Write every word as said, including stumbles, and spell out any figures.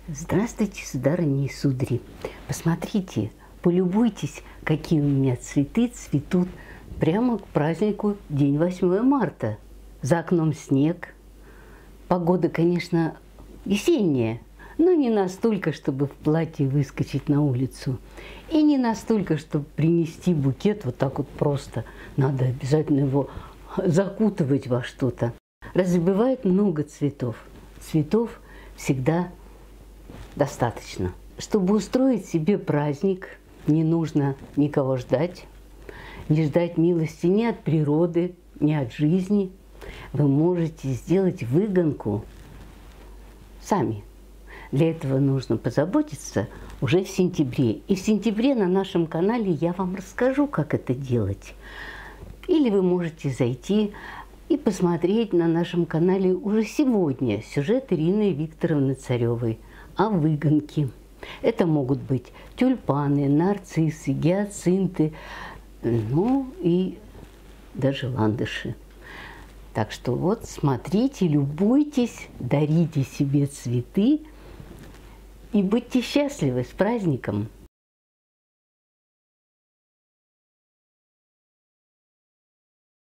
Здравствуйте, сударыни и судари. Посмотрите, полюбуйтесь, какие у меня цветы цветут прямо к празднику День восьмое марта. За окном снег. Погода, конечно, весенняя, но не настолько, чтобы в платье выскочить на улицу. И не настолько, чтобы принести букет вот так вот просто. Надо обязательно его закутывать во что-то. Разве бывает много цветов? Цветов всегда достаточно. Чтобы устроить себе праздник, не нужно никого ждать, не ждать милости ни от природы, ни от жизни. Вы можете сделать выгонку сами. Для этого нужно позаботиться уже в сентябре. И в сентябре на нашем канале я вам расскажу, как это делать. Или вы можете зайти и посмотреть на нашем канале уже сегодня сюжет Ирины Викторовны Царевой о выгонке. Это могут быть тюльпаны, нарциссы, гиацинты, ну и даже ландыши. Так что вот смотрите, любуйтесь, дарите себе цветы и будьте счастливы с праздником!